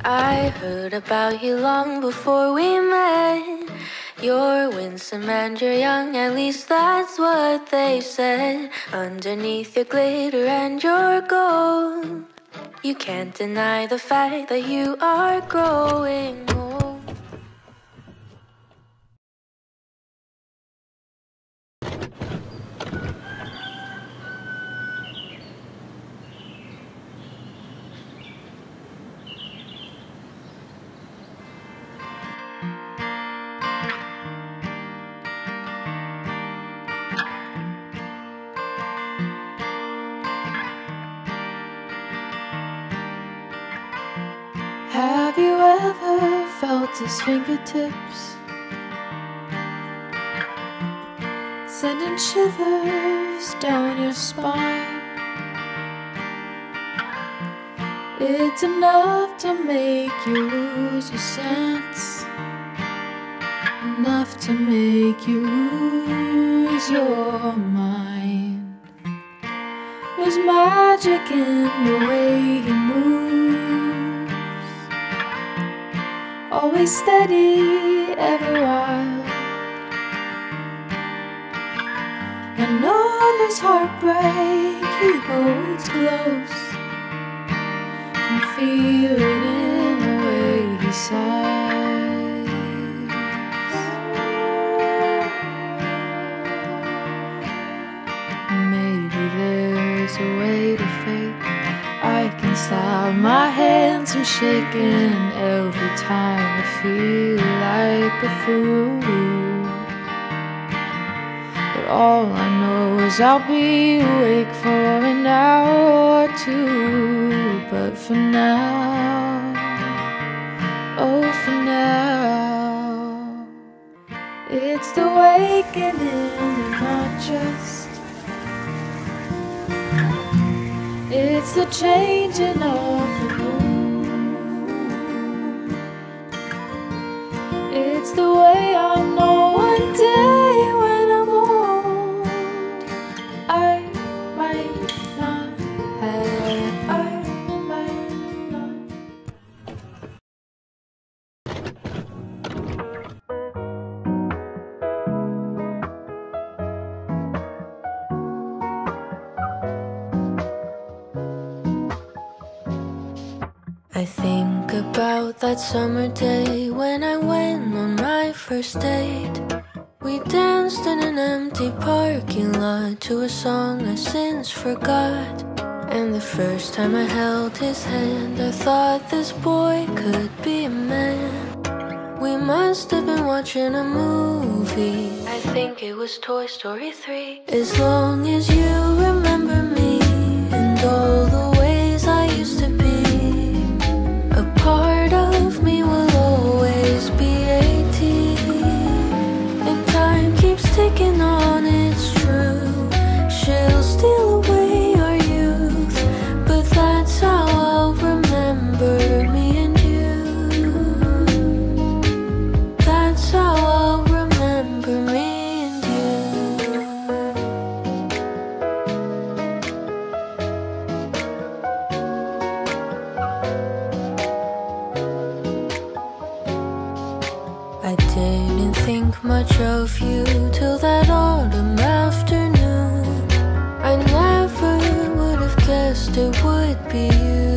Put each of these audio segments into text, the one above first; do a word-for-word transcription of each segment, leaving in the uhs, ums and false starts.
I heard about you long before we met. You're winsome and you're young, at least that's what they said. Underneath your glitter and your gold, you can't deny the fact that you are growing old. Have you ever felt his fingertips sending shivers down your spine? It's enough to make you lose your sense, enough to make you lose your mind. There's magic in the way he moves, always steady, ever wild. And all this heartbreak he holds close, can feel it in the way he sighs. Maybe there's a way to fake I can stop my hands from shaking every time I feel like a fool. But all I know is I'll be awake for an hour or two. But for now, oh for now, it's the awakening and not just, it's the changing of the moon. It's the way I know one day when I'm old, I might not have, I might not. I think about that summer day when I went on my first date. We danced in an empty parking lot to a song I since forgot. And the first time I held his hand, I thought this boy could be a man. We must have been watching a movie, I think it was Toy Story three. As long as you remember me and all the ways I used to be, a part of me will always be eighteen. And time keeps ticking on, it's true. She'll steal away our youth, but that's how I'll remember me and you. That's how I'll remember me and you. I didn't think much of you till that autumn afternoon. I never would have guessed it would be you.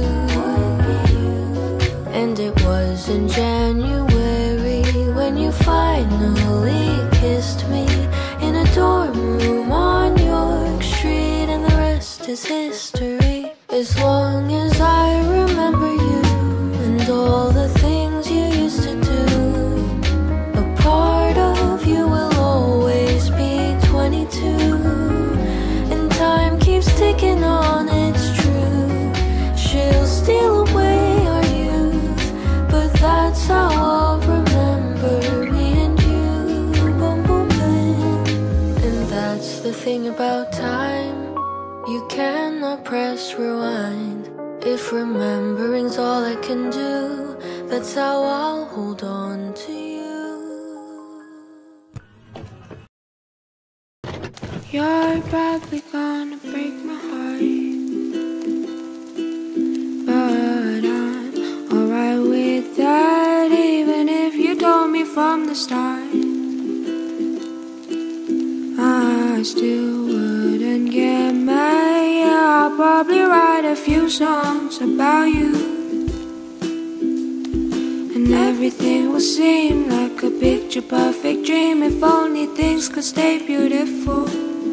And it was in January when you finally kissed me in a dorm room on York Street, and the rest is history. As long as I remember you and all the things you used to do, part of you will always be twenty-two. And time keeps ticking on, it's true. She'll steal away our youth, but that's how I'll remember me and you. Boom, boom, boom. And that's the thing about time, you cannot press rewind. If remembering's all I can do, that's how I'll hold on to you. You're probably gonna break my heart, but I'm alright with from the start, I still wouldn't get mad. Yeah, I'll probably write a few songs about you, and everything will seem like a picture perfect dream. If only things could stay beautiful.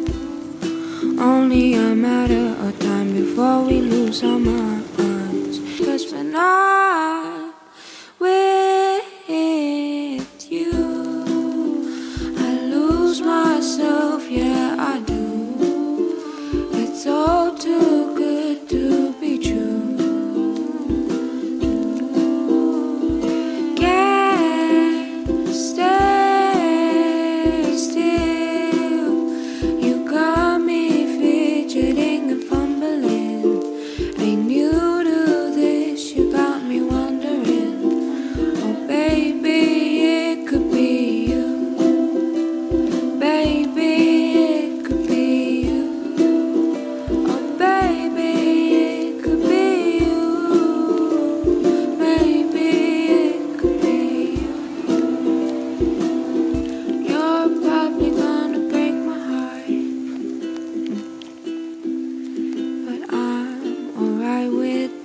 Only a matter of time before we lose our minds. 'Cause when I'm with you, I lose myself, yeah I do. It's all too good to be true. Can't stay still. You got me fidgeting and fumbling. Ain't new to this, you got me wondering. Oh baby, it could be you. Baby, it could be you. Oh baby, it could be you. Maybe it could be you. You're probably gonna break my heart, but I'm alright with